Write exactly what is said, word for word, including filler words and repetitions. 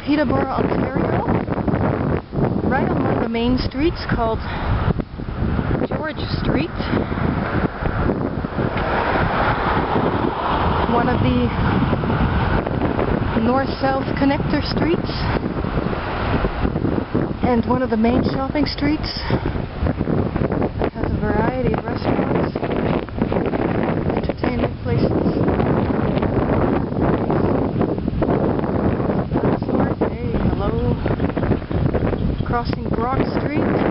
Peterborough, Ontario, right on one of the main streets called George Street. One of the north-south connector streets and one of the main shopping streets. It has a variety of restaurants, entertainment places. Hey, hello. Crossing Broad Street.